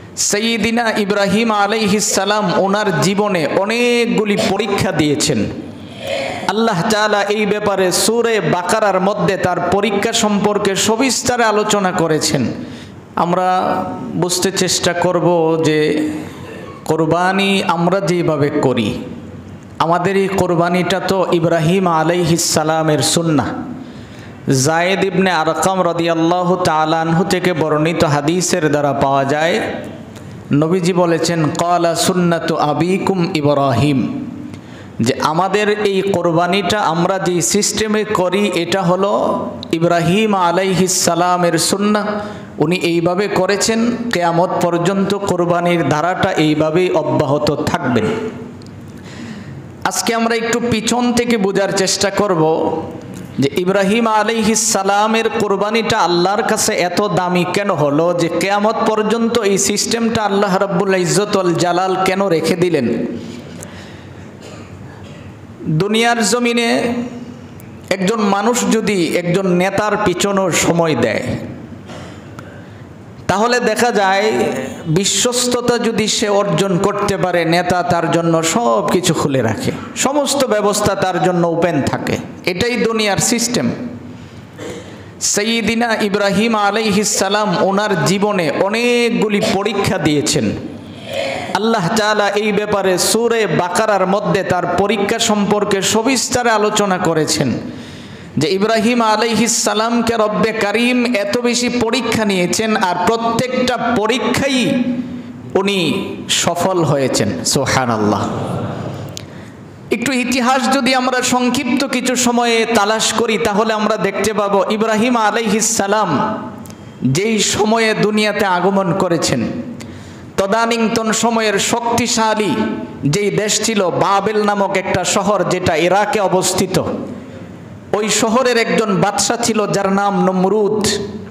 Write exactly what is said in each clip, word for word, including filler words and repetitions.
সাইয়্যিদিনা ইব্রাহিম আলাইহিস সালাম ওনার জীবনে অনেকগুলি পরীক্ষা দিয়েছেন। আল্লাহ তাআলা এই ব্যাপারে সূরা বাকারার মধ্যে তার পরীক্ষা সম্পর্কে সবিস্তারে আলোচনা করেছেন। আমরা বুঝতে চেষ্টা করব যে কোরবানি আমরা যেভাবে করি, আমাদের এই কোরবানিটা তো ইব্রাহিম আলাইহিস সালামের সুন্নাহ। যায়েদ ইবনে আরকাম রাদিয়াল্লাহু তাআলা আনহু থেকে বর্ণিত হাদিসের দ্বারা পাওয়া যায়, নবীজি বলেছেন ক্বালা সুন্নাতু আবিকুম ইব্রাহিম, যে আমাদের এই কোরবানিটা আমরা যে সিস্টেমে করি এটা হলো ইব্রাহিম আলাইহিস সালামের সুন্নাহ। উনি এইভাবে করেছেন, কিয়ামত পর্যন্ত কোরবানির ধারাটা এইভাবেই অব্যাহত থাকবেন। আজকে আমরা একটু পিছন থেকে বোঝার চেষ্টা করব যে ইব্রাহিম আলাইহিস সালামের কোরবানিটা আল্লাহর কাছে এত দামি কেন হলো, যে কিয়ামত পর্যন্ত এই সিস্টেমটা আল্লাহ রাব্বুল ইজ্জত ওয়াল জালাল কেন রেখে দিলেন। দুনিয়ার জমিনে একজন মানুষ যদি একজন নেতার পিছনেও সময় দেয়, তাহলে দেখা যায় বিশ্বস্ততা যদি সে অর্জন করতে পারে, নেতা তার জন্য সব কিছু খুলে রাখে, সমস্ত ব্যবস্থা তার জন্য ওপেন থাকে। এটাই দুনিয়ার সিস্টেম। সাইয়্যিদিনা ইব্রাহিম আলাইহিস সালাম ওনার জীবনে অনেকগুলি পরীক্ষা দিয়েছেন। আল্লাহ তাআলা এই ব্যাপারে সূরা বাকারার মধ্যে তার পরীক্ষা সম্পর্কে সবিস্তারে আলোচনা করেছেন যে ইব্রাহিম আলাইহিস সালামকে রব্বে কারীম এত বেশি পরীক্ষা নিয়েছেন, আর প্রত্যেকটা পরীক্ষাই উনি সফল হয়েছেন। সুবহানাল্লাহ। একটু ইতিহাস যদি আমরা সংক্ষিপ্ত কিছু সময়ে তালাশ করি, তাহলে আমরা দেখতে পাবো ইব্রাহিম আলাইহিস সালাম যেই সময়ে দুনিয়াতে আগমন করেছেন, তদানীন্তন সময়ের শক্তিশালী যেই দেশ ছিল বাবেল নামক একটা শহর, যেটা ইরাকে অবস্থিত। ওই শহরের একজন বাদশা ছিল যার নাম নমরুদ।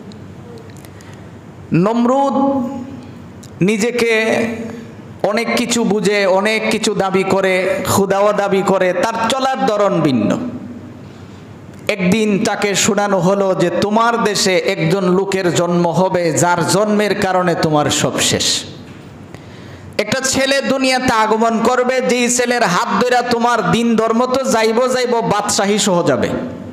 নমরুদ নিজেকে অনেক কিছু বুঝে, অনেক কিছু দাবি করে, খুদাও দাবি করে, তার চলার ধরন ভিন্ন। একদিন তাকে শোনানো হলো যে তোমার দেশে একজন লোকের জন্ম হবে যার জন্মের কারণে তোমার সব শেষ। একটা ছেলে দুনিয়াতে আগমন করবে, যেই ছেলের হাত ধরে তোমার দিন ধর্ম তো যাইব যাইব বাদশাহী সহ যাবে।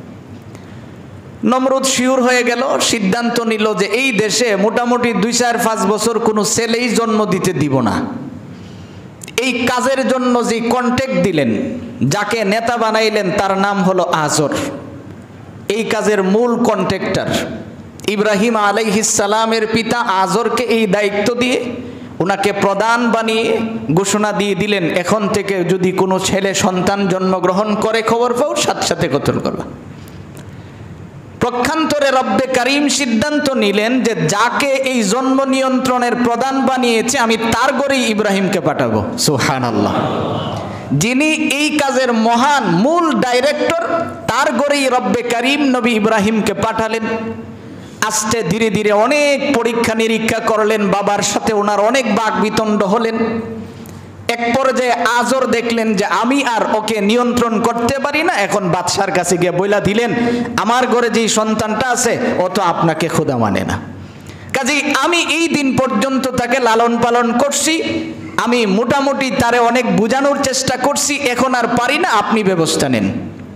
নমরুদ শিওর হয়ে গেল, সিদ্ধান্ত নিল যে এই দেশে মোটামুটি দুই চার পাঁচ বছর কোনো ছেলেই জন্ম দিতে দিব না। এই কাজের জন্য যে কন্ট্যাক্ট দিলেন, যাকে নেতা বানাইলেন, তার নাম হলো আজর। এই কাজের মূল কন্ট্রাক্টর ইব্রাহিম আলাইহিস সালামের পিতা আজরকে এই দায়িত্ব দিয়ে ওনাকে প্রধান বানিয়ে ঘোষণা দিয়ে দিলেন, এখন থেকে যদি কোনো ছেলে সন্তান জন্মগ্রহণ করে খবর পাও, সাথে সাথে কতল করবা। পক্ষান্তরে রব্বে কারীম সিদ্ধান্ত নিলেন যে যাকে এই জন্ম নিয়ন্ত্রণের প্রধান বানিয়েছে আমি তার ঘরেই ইব্রাহিমকে পাঠাবো। সুবহানাল্লাহ। যিনি এই কাজের মহান মূল ডাইরেক্টর, তার ঘরেই রব্বে কারীম নবী ইব্রাহিমকে পাঠালেন। আস্তে ধীরে ধীরে অনেক পরীক্ষা নিরীক্ষা করলেন, বাবার সাথে ওনার অনেক বাক বিতণ্ড হলেন। এক পর্যায়ে আজর দেখলেন যে আমি আর ওকে নিয়ন্ত্রণ করতে পারি না, এখন বাদশার কাছে গিয়ে বইলা দিলেন আমার ঘরে যেই সন্তানটা আছে ও তো আপনাকে খোদা মানে না, কাজেই আমি এই দিন পর্যন্ত তাকে লালন পালন করছি, আমি মোটামুটি তারে অনেক বোঝানোর চেষ্টা করছি, এখন আর পারি না, আপনি ব্যবস্থা নেন।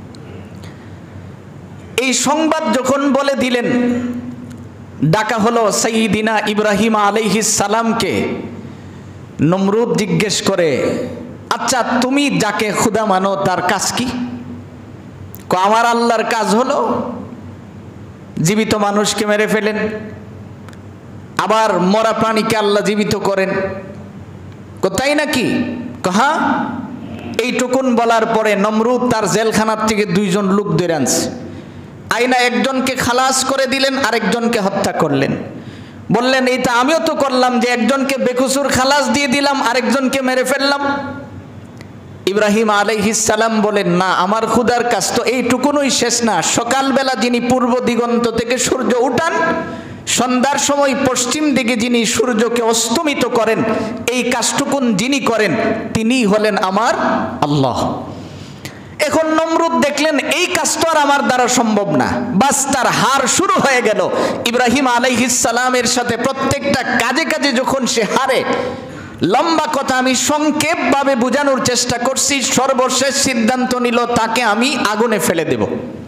এই সংবাদ যখন বলে দিলেন, ডাকা হলো সাইয়্যিদিনা ইব্রাহিম আলাইহিস সালামকে। নমরুদ জিজ্ঞেস করে, আচ্ছা তুমি যাকে খুদা মানো তার কাজ কি? আমার আল্লাহর কাজ হলো জীবিত মানুষকে মেরে ফেলেন, আবার মরা প্রাণীকে আল্লাহ জীবিত করেন। তাই নাকি? হ্যাঁ। এইটুকুন বলার পরে নমরুদ তার জেলখানার থেকে দুইজন লোক ধরে আনছে, আইনা একজনকে খালাস করে দিলেন, আরেকজনকে হত্যা করলেন। বললেন এইটা আমিও তো করলাম, যে একজনকে বেকসুর খালাস দিয়ে দিলাম, আরেকজনকে মেরে ফেললাম। ইব্রাহিম আলাইহিস সালাম বলেন, না, আমার খুদার কাজ তো এইটুকুনই শেষ না। সকালবেলা যিনি পূর্ব দিগন্ত থেকে সূর্য উঠান, সন্ধ্যার সময় পশ্চিম দিকে যিনি সূর্যকে অস্তমিত করেন, এই কাজটুকুন যিনি করেন তিনিই হলেন আমার আল্লাহ। এখন নমরুদ দেখলেন এই কাজ তো আর আমার দ্বারা সম্ভব না, বাস তার হার শুরু হয়ে গেল। ইব্রাহিম আলাইহিস সালামের সাথে প্রত্যেকটা কাজে কাজে যখন সে হারে, লম্বা কথা আমি সংক্ষেপভাবে বোঝানোর চেষ্টা করছি, সর্বশেষ সিদ্ধান্ত নিল তাকে আমি আগুনে ফেলে দেব।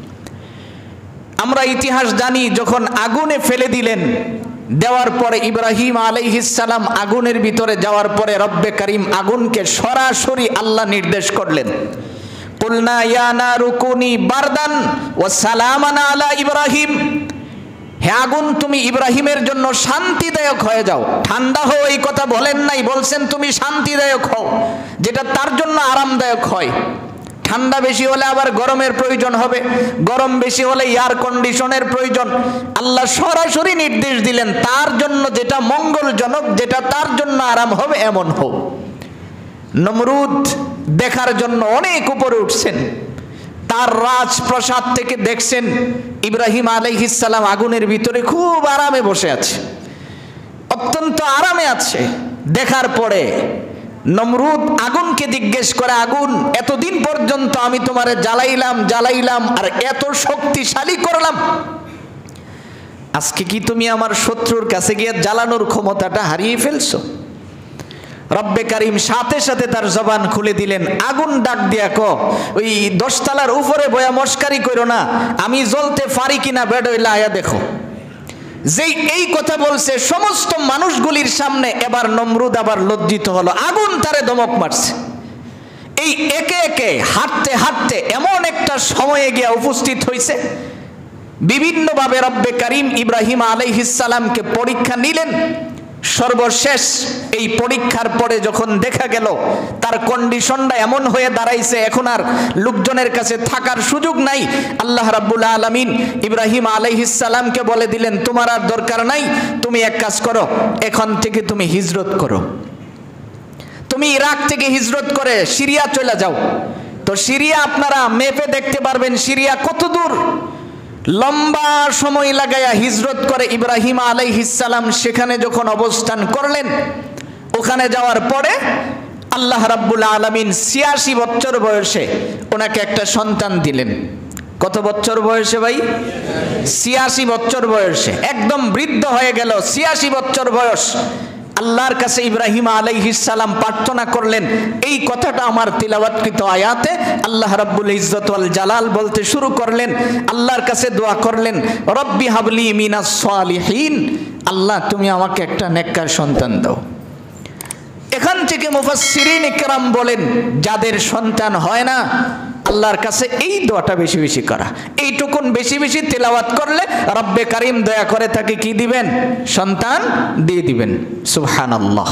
আমরা ইতিহাস জানি, যখন আগুনে ফেলে দিলেন, দেওয়ার পরে ইব্রাহিম আলাইহিস সালাম আগুনের ভিতরে যাওয়ার পরে রব্বে কারিম আগুনকে সরাসরি আল্লাহ নির্দেশ করলেন, কুলনা ইয়া নারু কুনি বারদান ওয়া সালামান আলা ইব্রাহিম, হে আগুন তুমি ইব্রাহিমের জন্য শান্তিদায়ক হয়ে যাও, ঠান্ডা হও এই কথা বলেন নাই, বলছেন তুমি শান্তিদায়ক হও, যেটা তার জন্য আরামদায়ক হয়। ঠান্ডা বেশি হলে আবার গরমের প্রয়োজন হবে, গরম বেশি হলে এয়ার কন্ডিশনের প্রয়োজন। আল্লাহ সরাসরি নির্দেশ দিলেন তার জন্য যেটা মঙ্গলজনক, যেটা তার জন্য আরাম হবে এমন হোক। নমরুদ দেখার জন্য অনেক উপরে উঠছেন, তার রাজপ্রাসাদ থেকে দেখছেন ইব্রাহিম আলাইহিস সালাম আগুনের ভিতরে খুব আরামে বসে আছে, অত্যন্ত আরামে আছে। দেখার পরে নমরুদ আগুনকে জিজ্ঞেস করে, আগুন এতদিন পর্যন্ত আমি তোমারে জ্বালাইলাম জ্বালাইলাম আর এত শক্তিশালী করলাম, আজকে কি তুমি আমার শত্রুর কাছে গিয়ে জ্বালানোর ক্ষমতাটা হারিয়ে ফেলছো? রব্বে কারিম সাথে সাথে তার জবান খুলে দিলেন, আগুন ডাক দিয়া ক, ওই দশতলার উপরে বয়া মস্কারি করো না, আমি জ্বলতে পারি কিনা বেডইলা আয়া দেখো। যেই এই কথা বলছে সমস্ত মানুষগুলির সামনে এবার নমরুদ আবার লজ্জিত হলো, আগুন তারে ধমক মারছে। এই একে একে হাঁটতে হাঁটতে এমন একটা সময়ে গিয়া উপস্থিত হয়েছে, বিভিন্নভাবে রব্বে কারিম ইব্রাহিম আলাইহিস সালামকে পরীক্ষা নিলেন। সর্বশেষ এই পরীক্ষার পরে যখন দেখা গেল তার কন্ডিশনটা এমন হয়ে দাঁড়াইছে, এখন আর লোকজনের কাছে থাকার সুযোগ নাই, আল্লাহ রাব্বুল আলামিন ইব্রাহিম আলাইহিস সালামকে বলে দিলেন, তোমার আর দরকার নাই, তুমি এক কাজ করো, এখন থেকে তুমি হিজরত করো, তুমি ইরাক থেকে হিজরত করে সিরিয়া চলে যাও। তো সিরিয়া আপনারা মেপে দেখতে পারবেন সিরিয়া কত দূর। লম্বা সময় লাগায়া হিজরত করে ইব্রাহিম আলাইহিস সালাম সেখানে যখন অবস্থান করলেন, ওখানে যাওয়ার পরে আল্লাহ রাব্বুল আলামিন ছিয়াশি বছর বয়সে ওনাকে একটা সন্তান দিলেন। কত বছর বয়সে ভাই? ছিয়াশি বছর বয়সে, একদম বৃদ্ধ হয়ে গেল, ছিয়াশি বছর বয়স। আল্লাহর কাছে ইব্রাহিম আলাইহিস সালাম প্রার্থনা করলেন, এই কথাটা আমার তিলাওয়াতকৃত আয়াতে আল্লাহ রাব্বুল ইজ্জত ওয়াল জালাল বলতে শুরু করলেন, আল্লাহর কাছে দোয়া করলেন, রব্বি হাবলি মিনাস সালিহিন, আল্লাহ তুমি আমাকে একটা নেককার সন্তান দাও। এখান থেকে মুফাসসিরিন ইকরাম বলেন, যাদের সন্তান হয় না আল্লাহর কাছে এই দোয়াটা বেশি বেশি করা, এইটুকুন বেশি বেশি তেলাওয়াত করলে রব্বে কারিম দয়া করে তাকে কি দিবেন? সন্তান দিয়ে দিবেন। সুবহানাল্লাহ।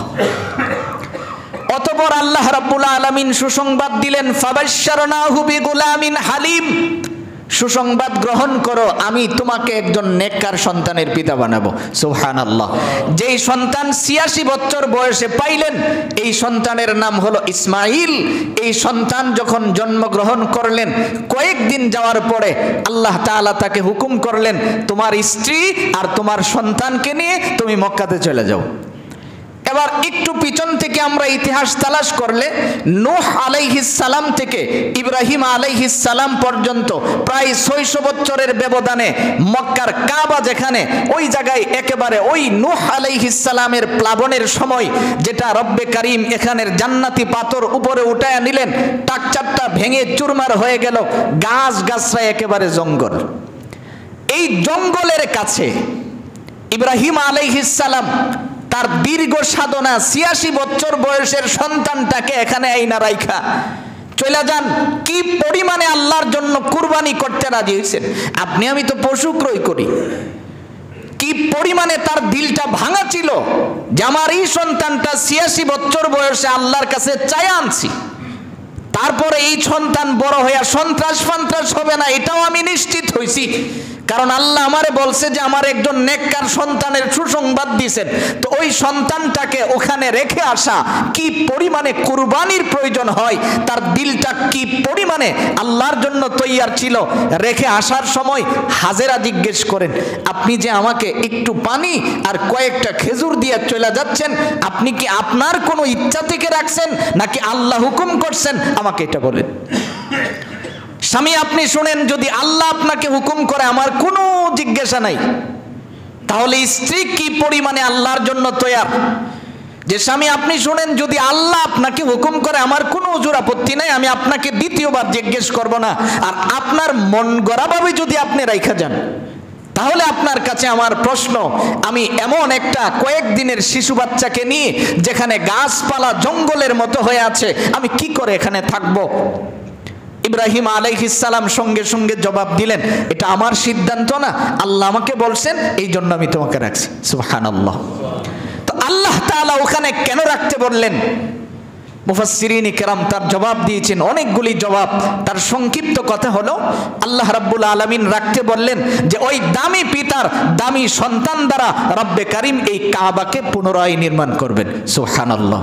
অতঃপর আল্লাহ রাব্বুল আলামিন সুসংবাদ দিলেন, ফাবাশশারনাহু বিগুলামিন হালিম, সুসংবাদ গ্রহণ করো, আমি তোমাকে একজন নেককার সন্তানের পিতা বানাবো। সুবহানাল্লাহ। যেই সন্তান ছিয়াশি বছর বয়সে পাইলেন, এই সন্তানের নাম হলো ইসমাইল। এই সন্তান যখন জন্মগ্রহণ করলেন, কয়েকদিন যাওয়ার পরে আল্লাহ তাআলা তাকে হুকুম করলেন, তোমার স্ত্রী আর তোমার সন্তানকে নিয়ে তুমি মক্কাতে চলে যাও। এবার একটু পিছন থেকে আমরা ইতিহাস তালাশ করলে নূহ আলাইহিস সালাম থেকে ইব্রাহিম আলাইহিস সালাম পর্যন্ত প্রায় ছয়শো বছরের ব্যবধানে মক্কার কাবা যেখানে, ওই জায়গায় একেবারে ওই নূহ আলাইহিস সালামের প্লাবনের সময় যেটা রব্বে কারিম এখানের জান্নাতি পাথর উপরে উঠায়া নিলেন, টাকচারটা ভেঙে চুরমার হয়ে গেল, গাছ গাছরা একেবারে জঙ্গল। এই জঙ্গলের কাছে ইব্রাহিম আলাইহিস সালাম তার দীর্ঘ সাধনা ছিয়াশি বছর বয়সের সন্তানটাকে এখানে আইনা রাইখা চলে যান। কি পরিমাণে আল্লাহর জন্য কুরবানি করতে রাজি হয়েছেন। আপনি আমি তো পশু ক্রয় করি, কি পরিমাণে তার দিলটা ভাঙা ছিল যে আমার এই সন্তানটা ছিয়াশি বছর বয়সে আল্লাহর কাছে চায় আনছি, তারপরে এই সন্তান বড় হইয়া সন্ত্রাস ফান্ত্রাস হবে না, এটাও আমি নিশ্চিত হইছি, কারণ আল্লাহ আমারে বলছে যে আমার একজন নেককার সন্তানের সুসংবাদ দিয়েছেন। তো ওই সন্তানটাকে ওখানে রেখে আসা কি পরিমাণে কুরবানির প্রয়োজন হয়, তার দিলটা কি পরিমাণে আল্লাহর জন্য তৈয়ার ছিল। রেখে আসার সময় হাজেরা জিজ্ঞেস করেন, আপনি যে আমাকে একটু পানি আর কয়েকটা খেজুর দিয়ে চলে যাচ্ছেন, আপনি কি আপনার কোনো ইচ্ছা থেকে রাখছেন নাকি আল্লাহ হুকুম করছেন? আমাকে এটা বলেন। স্বামী আপনি শুনেন, যদি আল্লাহ আপনাকে হুকুম করে আমার কোনো জিজ্ঞাসা নাই, তাহলে স্ত্রী কি পরিমাণে আল্লাহর জন্য তৈয়ার। যে স্বামী আপনি শুনেন, যদি আল্লাহ আপনাকে হুকুম করে আমার কোনো ওজুর আপত্তি নাই, আমি আপনাকে দ্বিতীয়বার জিজ্ঞেস করব না, আর আপনার মন গড়াভাবে যদি আপনি রাইখা যান, তাহলে আপনার কাছে আমার প্রশ্ন, আমি এমন একটা কয়েকদিনের শিশু বাচ্চাকে নিয়ে যেখানে গাছপালা জঙ্গলের মতো হয়ে আছে, আমি কি করে এখানে থাকব? ইব্রাহিম আলাইহিস সালাম সঙ্গে সঙ্গে জবাব দিলেন, এটা আমার সিদ্ধান্ত না, আল্লাহ আমাকে বলছেন, এই জন্য আমি তোমাকে রাখছি। সুবহানাল্লাহ। তো আল্লাহ তাআলা ওখানে কেন রাখতে বললেন? মুফাসসিরিন কিরাম তার জবাব দিয়েছেন, অনেকগুলি জবাব। তার সংক্ষিপ্ত কথা হলো, আল্লাহ রাব্বুল আলামিন রাখতে বললেন যে ওই দামি পিতার দামি সন্তান দ্বারা রব্বে কারীম এই কাবাকে পুনরায় নির্মাণ করবেন। সুবহানাল্লাহ।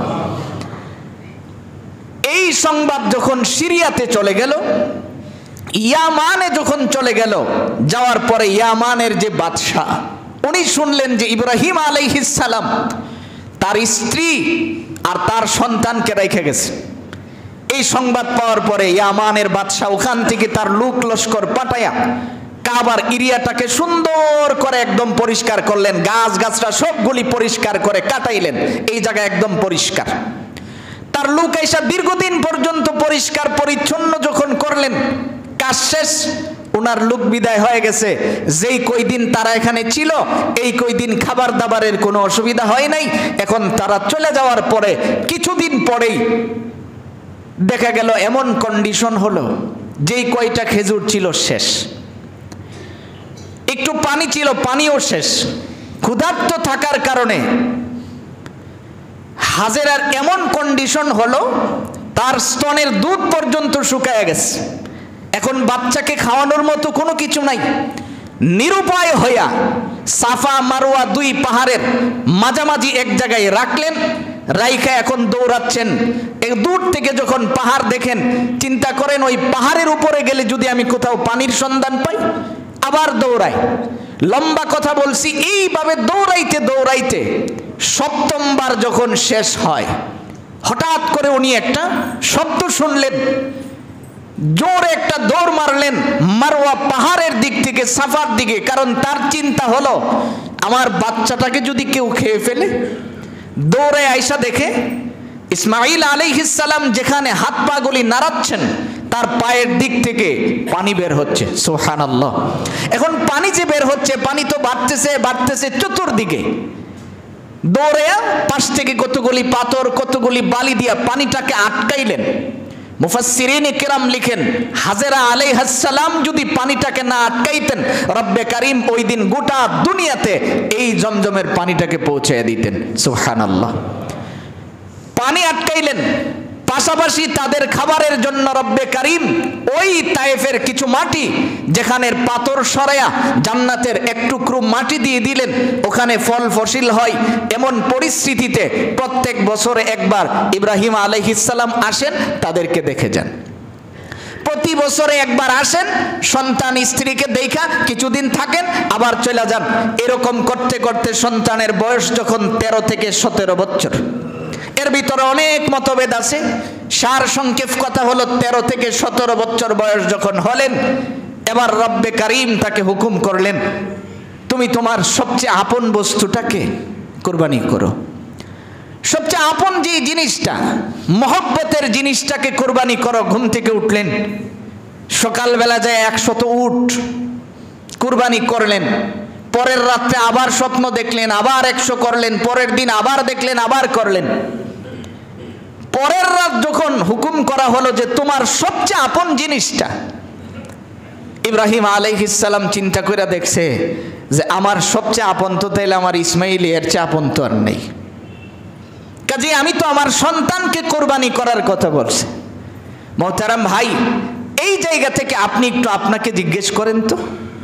এই সংবাদ যখন সিরিয়াতে চলে গেল, ইয়ামানে যখন চলে গেল, যাওয়ার পরে ইয়ামানের যে বাদশাহ, উনি শুনলেন যে ইব্রাহিম আলাইহিস সালাম তার স্ত্রী আর তার সন্তানকে রেখে গেছে। এই সংবাদ পাওয়ার পরে ইয়ামানের বাদশাহ ওখান থেকে তার লোক লস্কর পাঠায়া কাবার এরিয়াটাকে সুন্দর করে একদম পরিষ্কার করলেন, গাছ গাছরা সবগুলি পরিষ্কার করে কাটাইলেন, এই জায়গা একদম পরিষ্কার। তার লোক এসে দীর্ঘদিন পর্যন্ত পরিষ্কার পরিচ্ছন্ন যখন করলেন, কাজ শেষ, ওনার লোক বিদায় হয়ে গেছে। যেই কয়দিন তারা এখানে ছিল, এই কয়দিন খাবার দাবারের কোনো অসুবিধা হয় নাই। এখন তারা চলে যাওয়ার পরে কিছুদিন পরেই দেখা গেল এমন কন্ডিশন হলো, যেই কয়টা খেজুর ছিল শেষ, একটু পানি ছিল পানিও শেষ। ক্ষুধার্ত থাকার কারণে হাজেরার এমন কন্ডিশন হলো, তার স্তনের দুধ পর্যন্ত শুকায় গেছে। এখন বাচ্চাকে খাওয়ানোর মতো কোনো কিছু নাই। নিরুপায় হইয়া সাফা মারওয়া দুই পাহাড়ের মাঝামাঝি এক জায়গায় রাখলেন, রাইখা এখন দৌড়াচ্ছেন। এক দূর থেকে যখন পাহাড় দেখেন, চিন্তা করেন ওই পাহাড়ের উপরে গেলে যদি আমি কোথাও পানির সন্ধান পাই, আবার দৌড়ায়। লম্বা কথা বলছি, এইভাবে দৌড়াইতে দৌড়াইতে সপ্তমবার যখন শেষ হয়, হঠাৎ করে উনি একটা শব্দ শুনলেন, জোরে একটা দৌড় মারলেন মারওয়া পাহাড়ের দিক থেকে সাফার দিকে। কারণ তার চিন্তা হলো, আমার বাচ্চাটাকে যদি কেউ খেয়ে ফেলে। দৌড়ে আয়সা দেখে ইসমাঈল আলাইহিস সালাম যেখানে হাত পা গুলি নাড়াচ্ছেন, তার পায়ের দিক থেকে পানি বের হচ্ছে। সুবহানাল্লাহ। এখন পানি যে বের হচ্ছে, পানি তো বাড়তেছে বাড়তেছে চতুর্দিকে। দৌড়ে পাশ থেকে কতগুলি পাথর কতগুলি বালি দিয়া পানিটাকে আটকাইলেন। মুফাসসিরিন কিরাম লিখেন, হাজেরা আলাইহিস সালাম যদি পানিটাকে না আটকাইতেন, রব্বে কারীম ওই দিন গোটা দুনিয়াতে এই জমজমের পানিটাকে পৌঁছে দিতেন। সুবহানাল্লাহ। পানি আটকাইলেন, পাশাপাশি তাদের খাবারের জন্য রব্বে কারীম ওই তায়েফের কিছু মাটি, যেখানের পাথর সরায়া জান্নাতের এক টুকরো মাটি দিয়ে দিলেন, ওখানে ফল ফসিল হয়। এমন পরিস্থিতিতে প্রত্যেক বছরে একবার ইব্রাহিম আলাইহিস সালাম আসেন, তাদেরকে দেখে যান। প্রতি বছরে একবার আসেন, সন্তান স্ত্রীকে দেখা কিছুদিন থাকেন, আবার চলে যান। এরকম করতে করতে সন্তানের বয়স যখন তেরো থেকে সতেরো বছর, এর ভিতরে অনেক মতভেদ আছে। সার সংক্ষেপ কথা হলো, তেরো থেকে সতেরো বছর বয়স যখন হলেন, এবার রব্বে কারীম তাকে হুকুম করলেন, তুমি তোমার সবচেয়ে আপন বস্তুটাকে কুরবানি করো। সবচেয়ে আপন যে জিনিসটা, মহব্বতের জিনিসটাকে কুরবানি করো। ঘুম থেকে উঠলেন, সকালবেলা যায় একশত উট কুরবানি করলেন। পরের রাত্রে আবার স্বপ্ন দেখলেন, আবার একশো করলেন। পরের দিন আবার দেখলেন, আবার করলেন। পরের রাত যখন হুকুম করা হলো যে তোমার সবচেয়ে আপন জিনিসটা, ইব্রাহিম আলাইহিস সালাম চিন্তা করে দেখছে যে আমার সবচেয়ে আপন তো তাইলে আমার ইসমাইল, এর চেয়ে আপন তো আর নেই। কাজে আমি তো আমার সন্তানকে কোরবানি করার কথা বলছি। মোহতারাম ভাই, এই জায়গা থেকে আপনি একটু আপনাকে জিজ্ঞেস করেন তো,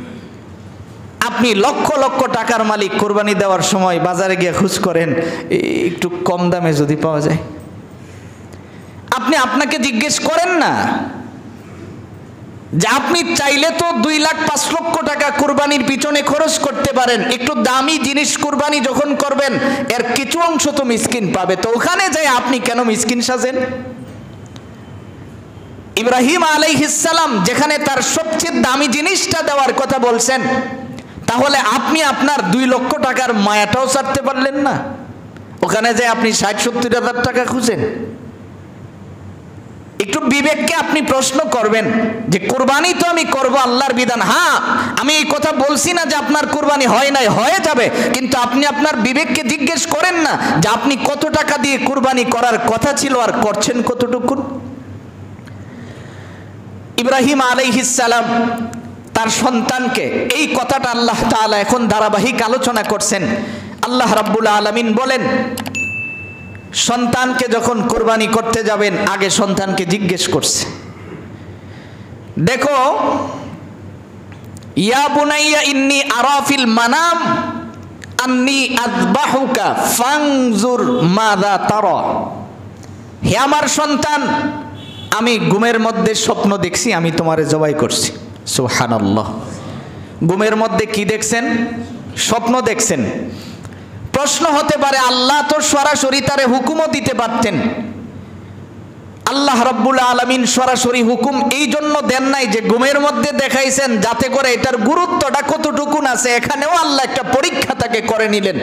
আপনি লক্ষ লক্ষ টাকার মালিক, কোরবানি দেওয়ার সময় বাজারে গিয়ে খোঁজ করেন একটু কম দামে যদি পাওয়া যায়। আপনি আপনাকে জিজ্ঞেস করেন না যে আপনি চাইলে তো দুই লাখ পাঁচ লক্ষ টাকা কোরবানির পিছনে খরচ করতে পারেন, একটু দামি জিনিস কোরবানি যখন করবেন এর কিছু অংশ তো মিসকিন পাবে, তো ওখানে যায় আপনি কেন মিসকিন সাজেন? ইব্রাহিম আলাইহিস সালাম যেখানে তার সবচেয়ে দামি জিনিসটা দেওয়ার কথা বলছেন, তাহলে আপনি আপনার দুই লক্ষ টাকার মায়াটাও ছাড়তে পারলেন না, ওখানে যে আপনি ষাট সত্তর হাজার টাকা খুঁজেন। একটু বিবেককে আপনি প্রশ্ন করবেন যে কোরবানি তো আমি করব আল্লাহর বিধান। হ্যাঁ, আমি এই কথা বলছি না যে আপনার কোরবানি হয় নাই, হয়ে যাবে, কিন্তু আপনি আপনার বিবেককে জিজ্ঞেস করেন না যে আপনি কত টাকা দিয়ে কোরবানি করার কথা ছিল আর করছেন কতটুকু। ইব্রাহিম আলাইহিস সালাম তার সন্তানকে এই কথাটা আল্লাহ তাআলা এখন ধারাবাহিক আলোচনা করছেন। আল্লাহ রাব্বুল আলামিন বলেন, সন্তানকে যখন কোরবানি করতে যাবেন আগে সন্তানকে জিজ্ঞেস করছে, দেখো, ইয়া বুনাইয়া ইন্নী আরা ফিল মানাম আন্নী আযবাহুকা ফানজুর মাযা তারা। হে আমার সন্তান, আমি ঘুমের মধ্যে স্বপ্ন দেখছি আমি তোমারে জবাই করছি। সুবহানাল্লাহ। ঘুমের মধ্যে কি দেখছেন? স্বপ্ন দেখছেন। প্রশ্ন হতে পারে, আল্লাহ তো সরাসরি তারে হুকুমও দিতে পারতেন। আল্লাহ রাব্বুল আলামিন সরাসরি হুকুম এই জন্য দেন নাই যে ঘুমের মধ্যে দেখাইছেন যাতে করে এটার গুরুত্বটা কতটুকু আছে এখানেও আল্লাহ একটা পরীক্ষা তাকে করে নিলেন।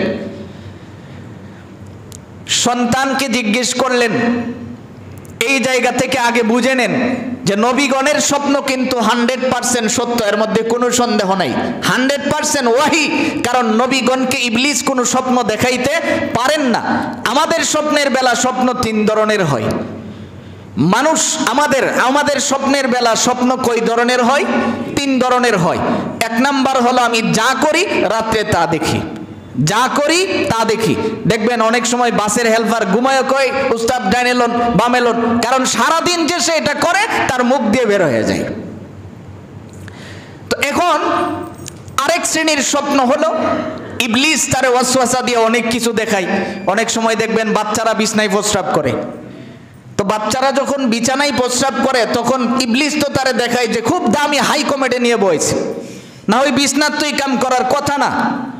সন্তানকে জিজ্ঞেস করলেন। এই জায়গা থেকে আগে বুঝে নেন যে নবীগণের স্বপ্ন কিন্তু হান্ড্রেড পার্সেন্ট সত্য, এর মধ্যে কোনো সন্দেহ নাই, হান্ড্রেড পার্সেন্ট ওয়াহি। কারণ নবীগণকে ইবলিস কোনো স্বপ্ন দেখাইতে পারেন না। আমাদের স্বপ্নের বেলা স্বপ্ন তিন ধরনের হয়। মানুষ আমাদের আমাদের স্বপ্নের বেলা স্বপ্ন কয় ধরনের হয়? তিন ধরনের হয়। এক নাম্বার হলো আমি যা করি রাত্রে তা দেখি, যা করি তা দেখি। দেখবেন অনেক সময় বাসের হেল্পার ঘুমায় কয় উস্তাদ ডাইনেলন বামেলন, কারণ সারাদিন যে সে এটা করে তার মুখ দিয়ে বের হয়ে যায়। তো এখন আরেক শ্রেণীর স্বপ্ন হলো ইবলিস তারে ওয়াসওয়াসা দিয়ে অনেক কিছু দেখায়। অনেক সময় দেখবেন বাচ্চারা বিছানায় প্রস্রাব করে, তো বাচ্চারা যখন বিছানায় প্রস্রাব করে তখন ইবলিস তো তারে দেখায় যে খুব দামি হাই কমেডে নিয়ে বইছে, না ওই বিছনার তো এই কাম করার কথা না।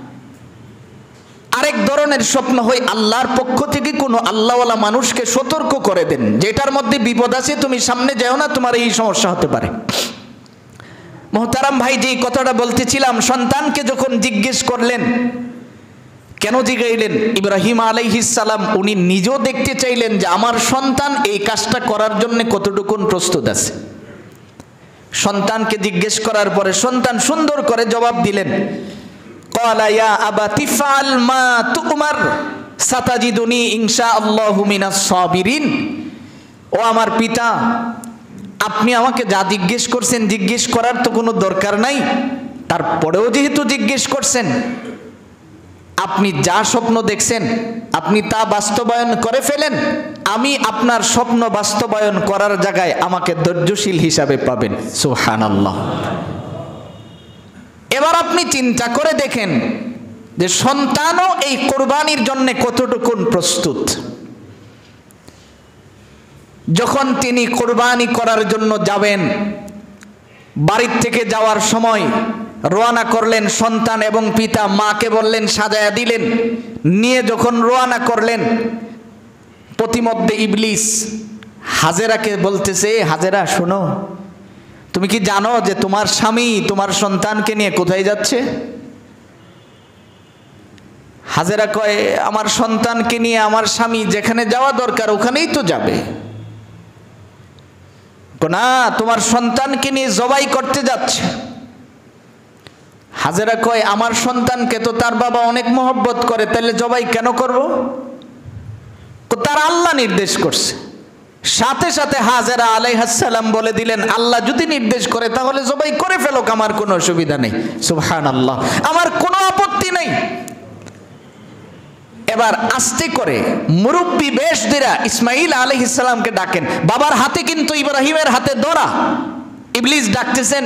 আরেক ধরনের স্বপ্ন হয় আল্লাহর পক্ষ থেকে কোনো আল্লাহওয়ালা মানুষকে সতর্ক করে দেন, যেটার মধ্যে বিপদ আছে, তুমি সামনে যাও না, তোমার এই সমস্যা হতে পারে। মোহতারাম ভাই, যেই কথাটা বলতেছিলাম, সন্তানকে যখন জিজ্ঞেস করলেন, কেন জিগাইলেন? ইব্রাহিম আলাইহিস সালাম উনি নিজেও দেখতে চাইলেন যে আমার সন্তান এই কাজটা করার জন্য কতটুকু প্রস্তুত আছে। সন্তানকে জিজ্ঞেস করার পরে সন্তান সুন্দর করে জবাব দিলেন, ক্বালা ইয়া আবাতি ফাআল মা তুমার সাতাজিদুনি ইনশাআল্লাহু মিনাস সাবিরিন। ও আমার পিতা, আপনি আমাকে যা জিজ্ঞেস করছেন, জিজ্ঞেস করার তো কোনো দরকার নাই, তারপরেও যেহেতু জিজ্ঞেস করছেন, আপনি যা স্বপ্ন দেখছেন আপনি তা বাস্তবায়ন করে ফেলেন, আমি আপনার স্বপ্ন বাস্তবায়ন করার জায়গায় আমাকে ধৈর্যশীল হিসাবে পাবেন। সুবহানাল্লাহ। এবার আপনি চিন্তা করে দেখেন যে সন্তানও এই কোরবানির জন্য কতটুকু প্রস্তুত। যখন তিনি কোরবানি করার জন্য যাবেন, বাড়ির থেকে যাওয়ার সময় রওনা করলেন, সন্তান এবং পিতা মাকে বললেন, সাজায়া দিলেন, নিয়ে যখন রওনা করলেন, প্রতিমধ্যে ইবলিস হাজেরাকে বলতেছে, হাজেরা শোনো, তুমি কি জানো যে তোমার স্বামী তোমার সন্তানকে নিয়ে কোথায় যাচ্ছে? হাজেরা কয়, আমার সন্তানকে নিয়ে আমার স্বামী যেখানে যাওয়া দরকার ওখানেই তো যাবে। না, তোমার সন্তানকে নিয়ে জবাই করতে যাচ্ছে। হাজেরা কয়, আমার সন্তানকে তো তার বাবা অনেক মহব্বত করে, তাহলে জবাই কেন করব? তার আল্লাহ নির্দেশ করছে। সাথে সাথে হাজেরা আলাইহিস সালাম বলে দিলেন, আল্লাহ যদি নির্দেশ করে তাহলে জবাই করে ফেলো, আমার কোনো অসুবিধা নেই। সুবহানাল্লাহ, আমার কোনো আপত্তি নেই। এবার আস্তে করে মুরব্বী বেশ দিরা ইসমাইল আলাইহিস সালামকে ডাকেন। বাবার হাতে কিন্তু ইব্রাহিমের হাতে ধরা, ইবলিস ডাকতেছেন।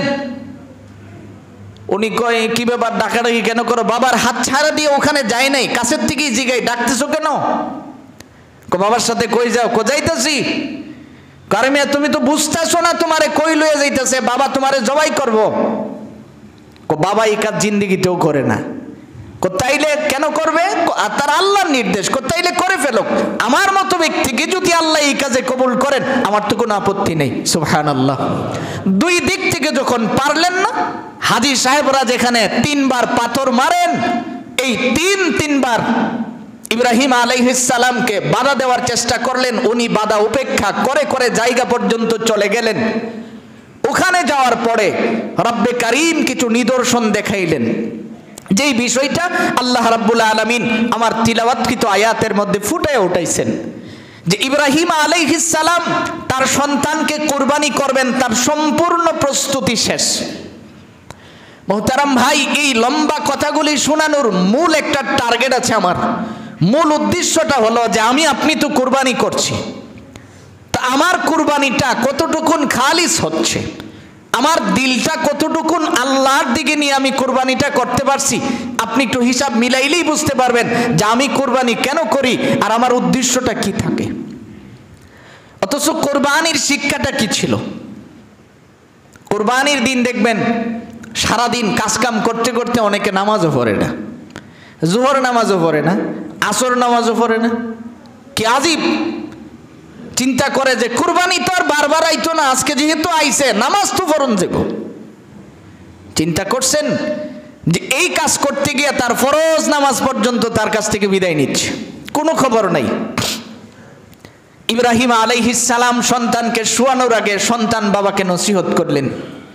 উনি কয়, কি ব্যাপার, ডাকাডাকি কেন করো? বাবার হাত ছাড়া দিয়ে ওখানে যায় নাই, কাছের থেকেই জিগাই, ডাকতেছো কেন? বাবার সাথে কই যাও? কো যাইতেছি। কারণ মিয়া তুমি তো বুঝতেছো না তোমারে কই লয়ে যাইতেছে, বাবা তোমারে জবাই করব। কো বাবা এই কাজ জিন্দেগিতেও করে না। কো তাইলে কেন করবে? তার আল্লাহর নির্দেশ। কো তাইলে করে ফেলো, আমার মতো ব্যক্তিকে যদি আল্লাহ এই কাজে কবুল করেন আমার তো কোনো আপত্তি নেই। সুবহানাল্লাহ। দুই দিক থেকে যখন পারলেন না, হাজী সাহেবরা যেখানে তিনবার পাথর মারেন, এই তিন তিনবার ইব্রাহিম আলাইহিস সালামকে বাধা দেওয়ার চেষ্টা করলেন, উনি বাধা উপেক্ষা করে করে জায়গা পর্যন্ত চলে গেলেন। ওখানে যাওয়ার পরে রব্বে কারীম কিছু নিদর্শন দেখাইলেন, যেই বিষয়টা আল্লাহ রাব্বুল আলামিন আমার তিলাওয়াতকৃত আয়াতের মধ্যে ফুটায় উঠাইছেন, যে ইব্রাহিম আলাইহিস সালাম তার সন্তানকে কুরবানি করবেন, তার সম্পূর্ণ প্রস্তুতি শেষ। মোহতারাম ভাই, এই লম্বা কথাগুলি শোনানোর মূল একটা টার্গেট আছে আমার। মূল উদ্দেশ্যটা হলো যে আমি আপনি তো কুরবানি করছি, তা আমার কুরবানিটা কতটুকুন খালিস হচ্ছে, আমার দিলটা কতটুকুন আল্লাহর দিকে নিয়ে আমি কুরবানিটা করতে পারছি। আপনি একটু হিসাব মিলাইলেই বুঝতে পারবেন যে আমি কুরবানি কেন করি আর আমার উদ্দেশ্যটা কি থাকে। অথচ কুরবানির শিক্ষাটা কি ছিল? কুরবানির দিন দেখবেন সারাদিন কাজকাম করতে করতে অনেকে নামাজও পড়ে না, জোহর নামাজও পড়ে না, আসর নামাজও পড়ে না। কি আজীব! চিন্তা করে যে কুরবানি তো আর বারবার আইতো না, আজকে যেহেতু আইছে নামাজ তো ফরন যাব। চিন্তা করছেন যে এই কাজ করতে গিয়ে তার ফরজ নামাজ পর্যন্ত তার কাছ থেকে বিদায় নিচ্ছে, কোনো খবর নাই। ইব্রাহিম আলাইহিস সালাম সন্তানকে শোয়ানোর আগে সন্তান বাবাকে নসিহত করলেন।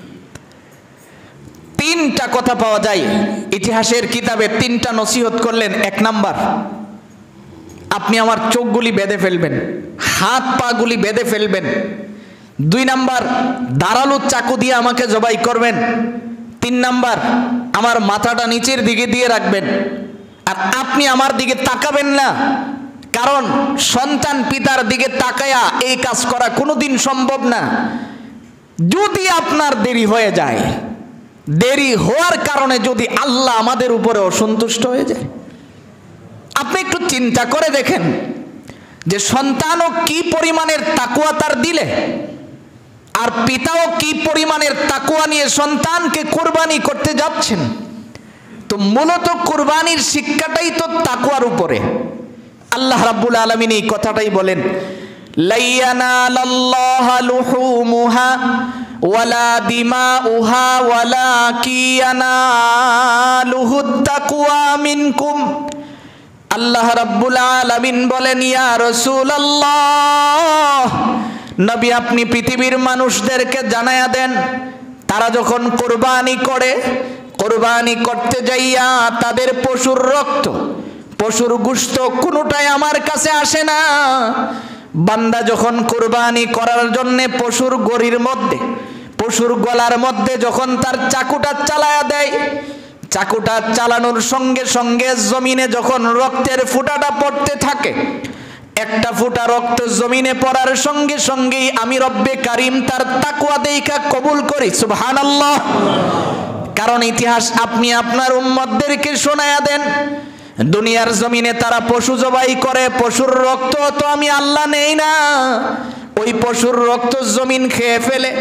তিনটা কথা পাওয়া যায় ইতিহাসের কিতাবে, তিনটা নসিহত করলেন। এক নাম্বার, আপনি আমার চোখগুলি বেঁধে ফেলবেন, হাত পা গুলি বেঁধে ফেলবেন। দুই নাম্বার, ধারালো চাকু দিয়ে আমাকে জবাই করবেন। তিন নাম্বার, আমার মাথাটা নিচের দিকে দিয়ে রাখবেন, আর আপনি আমার দিকে তাকাবেন না। কারণ সন্তান পিতার দিকে তাকায়া এই কাজ করা কোনোদিন সম্ভব না। যদি আপনার দেরি হয়ে যায়, দেরি হওয়ার কারণে যদি আল্লাহ আমাদের উপরে অসন্তুষ্ট হয়ে যায়, আপনি একটু চিন্তা করে দেখেন যে সন্তানও কি পরিমাণের তাকওয়া তার দিলে, আর পিতাও কি পরিমাণের তাকওয়া নিয়ে সন্তানকে কুরবানি করতে যাচ্ছেন। তো মূলত কুরবানির শিক্ষাটাই তো তাকওয়ার উপরে। আল্লাহ রাব্বুল আলামিন এই কথাটাই বলেন, লাইয়ানালাল্লাহা লুহুমুহা ওয়ালা দিমাউহা ওয়ালাকি ইয়ানালুহুত তাকওয়া মিনকুম। আল্লাহ রাব্বুল আলামিন বলেন, ইয়া রাসূলুল্লাহ, নবী আপনি পৃথিবীর মানুষদেরকে জানায়া দেন, তারা যখন কুরবানি করে, কুরবানি করতে যাইয়া তাদের পশুর রক্ত, পশুর গোশত কোনোটাই আমার কাছে আসে না। বান্দা যখন কুরবানি করার জন্য পশুর গরির মধ্যে, পশুর গলার মধ্যে যখন তার চাকুটা চালায়া দেয়, চাকুটা চালানোর সঙ্গে সঙ্গে জমিনে যখন রক্তের ফোঁটাটা পড়তে থাকে, একটা ফোঁটা রক্ত জমিনে পড়ার সঙ্গে সঙ্গেই আমি রব্বে কারীম তার তাকওয়া দেইখা কবুল করি। সুবহানাল্লাহ। কারণ ইতিহাস আপনি আপনার উম্মতদেরকে শোনায়া দেন, দুনিয়ার জমিনে তারা পশু জবাই করে, পশুর রক্ত তো আমি আল্লাহ নেই না, ওই পশুর রক্ত জমিন খেয়ে ফেলে,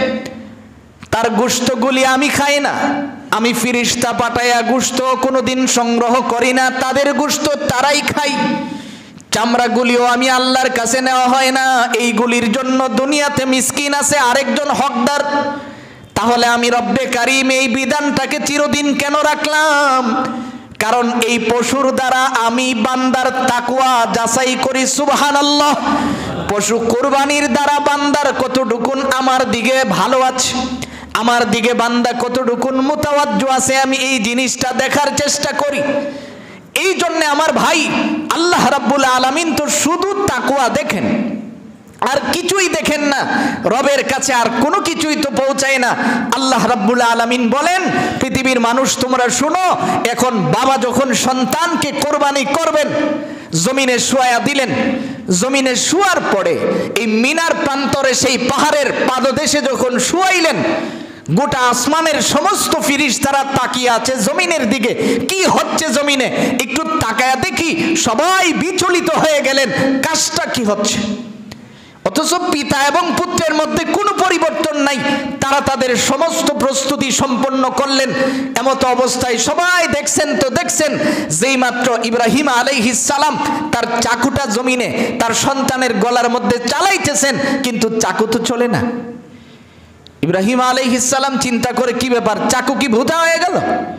তার গোশতগুলি আমি খাই না, আমি ফিরিস্তা পাঠাইয়া গোশত কোনোদিন সংগ্রহ করি না, তাদের গোশত তারাই খাই। চামড়াগুলিও আমি আল্লাহর কাছে নেওয়া হয় না, এইগুলির জন্য দুনিয়াতে মিসকিন আছে আরেকজন হকদার। তাহলে আমি রব্বে কারীম এই বিধানটাকে চিরদিন কেন রাখলাম? কারণ এই পশুর দ্বারা আমি বান্দার তাকওয়া যাচাই করি। সুবহানাল্লাহ। পশু কুরবানির দ্বারা বান্দার কতটুকুন আমার দিকে ভালো আছে, আমার দিকে বান্দা কতটুকুন মুতাওয়াজ্জু আছে, আমি এই জিনিসটা দেখার চেষ্টা করি। এই জন্য আমার ভাই, আল্লাহ রাব্বুল আলামিন তো শুধু তাকওয়া দেখেন, আর কিছুই দেখেন না। রবের কাছে আর কোনো কিছুই তো পৌঁছায় না। আল্লাহ রাব্বুল আলামিন বলেন, পৃথিবীর মানুষ তোমরা শুনো, এখন বাবা যখন সন্তানকে কোরবানি করবেন, জমিনে শুয়ায়া দিলেন, জমিনে শুয়ার পরে এই মিনার প্রান্তরে সেই পাহাড়ের পাদদেশে যখন শুয়াইলেন, গোটা আসমানের সমস্ত ফিরিশতারা তাকিয়ে আছে জমিনের দিকে, কি হচ্ছে জমিনে একটু তাকায়া দেখি। সবাই বিচলিত হয়ে গেলেন, কাজটা কি হচ্ছে? অথচ পিতা এবং পুত্রের মধ্যে কোনো পরিবর্তন নাই। তারা তাদের সমস্ত প্রস্তুতি সম্পন্ন করলেন। এমতো অবস্থায় সবাই দেখছেন তো দেখছেন, যেই মাত্র ইব্রাহিম আলাইহিস সালাম তার চাকুটা জমিনে তার সন্তানের গলার মধ্যে চালাইতেছেন, কিন্তু চাকু তো চলে না। ইব্রাহিম আলাইহিস সালাম চিন্তা করে, কি ব্যাপার, চাকু কি ভূতা হয়ে গেল?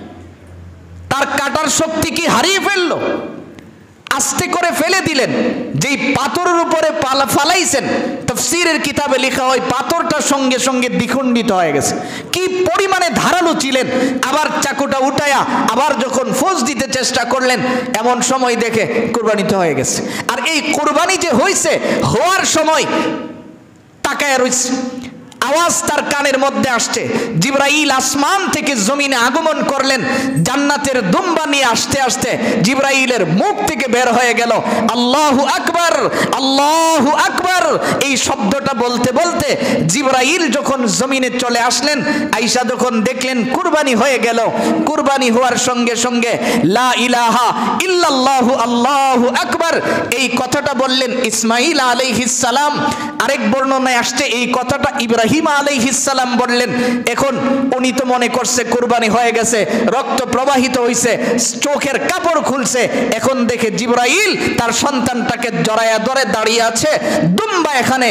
তার কাটার শক্তি কি হারিয়ে ফেললো? আস্তে করে ফেলে দিলেন। যেই পাথরের উপরে পালা ফালাইছেন, তাফসীরের কিতাবে লেখা হয় পাথরটা সঙ্গে সঙ্গে দ্বিখণ্ডিত হয়ে গেছে। কি পরিমাণে ধারালো ছিলেন! আবার চাকুটা উঠায়া আবার যখন ফোঁস দিতে চেষ্টা করলেন, এমন সময় দেখে কুরবানিতে হয়ে গেছে। আর এই কুরবানি যে হয়েছে, হওয়ার সময় তাকায় রয়েছে, আওয়াজ তার কানের মধ্যে আসছে। জিবরাইল আসমান থেকে জমিনে আগমন করলেন, জান্নাতের দুম্বা নিয়ে আসতে আসতে জিবরাইলের মুখ থেকে বের হয়ে গেল আল্লাহু আকবার, আল্লাহু আকবার। এই শব্দটা বলতে বলতে জিবরাইল যখন জমিনে চলে আসলেন, আয়েশা যখন দেখলেন কুরবানি হয়ে গেল, কুরবানি হওয়ার সঙ্গে সঙ্গে লা ইলাহা ইল্লাল্লাহু আল্লাহু আকবার এই কথাটা বললেন ইসমাঈল আলাইহিস সালাম। আরেক বর্ণনায় আসছে এই কথাটা ইব্রাহিম আলাইহিস সালাম বললেন। এখন উনি তো মনে করছে কুরবানি হয়ে গেছে, রক্ত প্রবাহিত হইছে, চোখের কাপড় খুলছে। এখন দেখে জিবরাইল তার সন্তানটাকে জড়ায়া ধরে দাঁড়িয়ে আছে, দুম্বা এখানে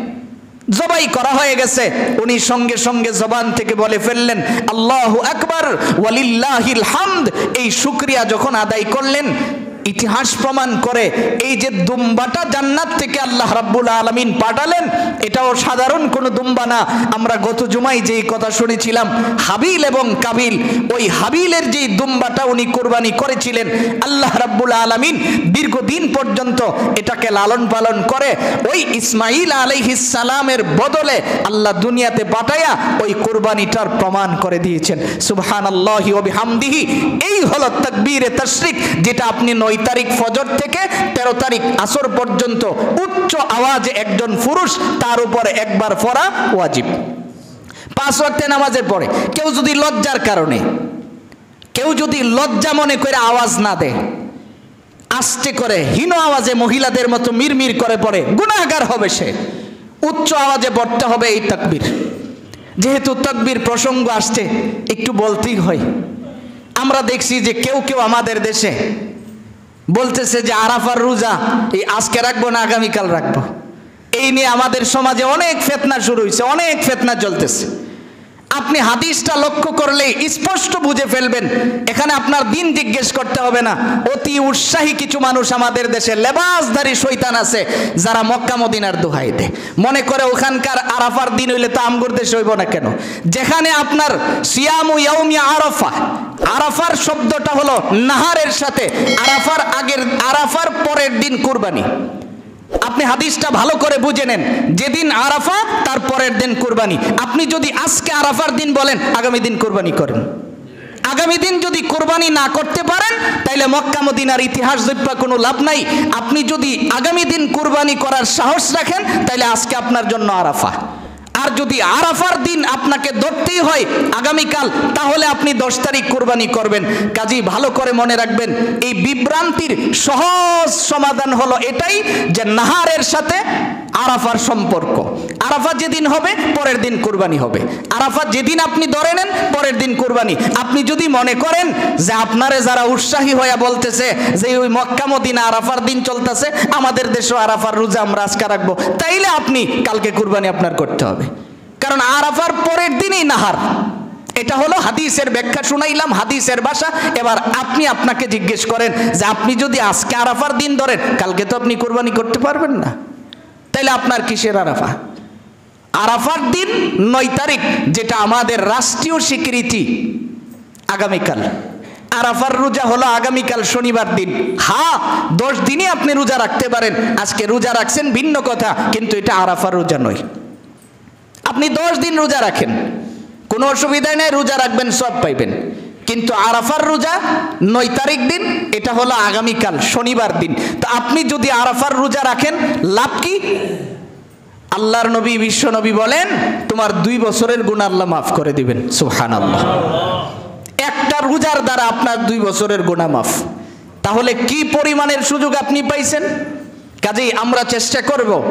জবাই করা হয়ে গেছে। উনি সঙ্গে সঙ্গে জবান থেকে বলে ফেললেন আল্লাহু আকবার ওয়ালিল্লাহিল হামদ। এই শুকরিয়া যখন আদায় করলেন, ইতিহাস প্রমাণ করে এই যে দুম্বাটা জান্নাত থেকে আল্লাহ রাব্বুল আলামিন পাঠালেন, এটাও সাধারণ কোনো দুম্বা না। আমরা গত জুমায় যেই কথা শুনেছিলাম, হাবিল এবং কাবিল, ওই হাবিলের যেই দুম্বাটা উনি কুরবানি করেছিলেন, আল্লাহ রাব্বুল আলামিন দীর্ঘদিন পর্যন্ত এটাকে লালন পালন করে ওই ইসমাঈল আলাইহিস সালামের বদলে আল্লাহ দুনিয়াতে পাঠায়া ওই কুরবানিটার প্রমাণ করে দিয়েছেন। সুবহানাল্লাহি ওয়া বিহামদিহি। এই হলো তাকবীরে তাশরিক, যেটা আপনি নয় তারিখ ফজর থেকে তেরো তারিখ আসর পর্যন্ত উচ্চ আওয়াজে একজন পুরুষ তার উপরে একবার পড়া ওয়াজিব। পাঁচ ওয়াক্তে নামাজের পরে কেউ যদি লজ্জার কারণে, কেউ যদি লজ্জা মনে করে আওয়াজ না দেয়, আস্তে করে হীন আওয়াজে মহিলাদের মতো মিরমির করে পড়ে, গুনাহগার হবে সে। উচ্চ আওয়াজে পড়তে হবে এই তাকবীর। যেহেতু তাকবীর প্রসঙ্গ আসছে, একটু বলতেই হয়। আমরা দেখছি যে কেউ কেউ আমাদের দেশে বলতেছে যে আরাফার রোজা এই আজকে রাখবো না আগামীকাল রাখবো। এই নিয়ে আমাদের সমাজে অনেক ফিতনা শুরু হয়েছে, অনেক ফিতনা চলতেছে। আপনি হাদিসটা লক্ষ্য করলে স্পষ্ট বুঝে ফেলবেন, এখানে আপনার দিন জিজ্ঞেস করতে হবে না। অতি উৎসাহী কিছু মানুষ আমাদের দেশে লেবাসধারী শয়তান আছে, যারা মক্কা মদিনার দোহাই দেয়, মনে করে ওখানকার আরাফার দিন হইলে তো আমগর দেশে হইব না কেন। যেখানে আপনার সিয়ামু ইয়াউমি আরাফা, আরাফার শব্দটা হলো নাহারের সাথে, আরাফার আগের আরাফার পরের দিন কুরবানি। আপনি হাদিসটা ভালো করে বুঝে নেন, যেদিন আরাফা তার পরের দিন কুরবানি। আপনি যদি আজকে আরাফার দিন বলেন, আগামী দিন কুরবানি করেন। আগামী দিন যদি কুরবানি না করতে পারেন, তাইলে মক্কা মদিনার ইতিহাস জেপা কোনো লাভ নাই। আপনি যদি আগামী দিন কুরবানি করার সাহস রাখেন, তাইলে আজকে আপনার জন্য আরাফা। আর যদি আরাফার দিন আপনাকে ধরতেই হয় আগামীকাল, তাহলে আপনি দশ তারিখ কুরবানি করবেন। কাজী ভালো করে মনে রাখবেন, এই বিভ্রান্তির সহজ সমাধান হলো এটাই যে নাহারের সাথে আরাফার সম্পর্ক। আরাফা যেদিন হবে পরের দিন কুরবানি হবে, আরাফা যেদিন আপনি ধরে নেন পরের দিন কুরবানি। আপনি যদি মনে করেন যে আপনারে যারা উৎসাহী হয়ে বলতেছে যে ওই মক্কা মদিনা আরাফার দিন চলতেছে, আমাদের দেশে আরাফার রোজা আমরা আজকে রাখবো, তাইলে আপনি কালকে কুরবানি আপনার করতে হবে, কারণ আরাফার পরের দিনই নাহার। এটা হলো হাদিসের ব্যাখ্যা শুনাইলাম, হাদিসের ভাষা। এবার আপনি আপনাকে জিজ্ঞেস করেন যে আপনি যদি আজকে আরাফার দিন ধরেন, কালকে তো আপনি কুরবানি করতে পারবেন না, তাইলে আপনার কিসের আরাফা? আরাফার দিন নয় তারিখ, যেটা আমাদের রাষ্ট্রীয় স্বীকৃতি, আগামীকাল। আরাফার রোজা হলো আগামীকাল শনিবার দিন। হ্যাঁ, দশ দিনই আপনি রোজা রাখতে পারেন। আজকে রোজা রাখছেন ভিন্ন কথা, কিন্তু এটা আরাফার রোজা নয়। আপনি দশ দিন রোজা রাখেন, কোনো অসুবিধা নেই, রোজা রাখবেন, সব পাইবেন। কিন্তু আরাফার রোজা নয় তারিখ দিন, এটা হলো আগামীকাল শনিবার দিন। তো আপনি যদি আরাফার রোজা রাখেন, লাভ কি? আল্লাহর নবী বিশ্ব নবী বলেন, তোমার দুই বছরের গুনাহ আল্লাহ মাফ করে দিবেন। সুবহানাল্লাহ। একটা রোজার দ্বারা আপনার দুই বছরের গুনাহ মাফ। তাহলে কি পরিমাণের সুযোগ আপনি পাইছেন? কাজেই আমরা চেষ্টা করব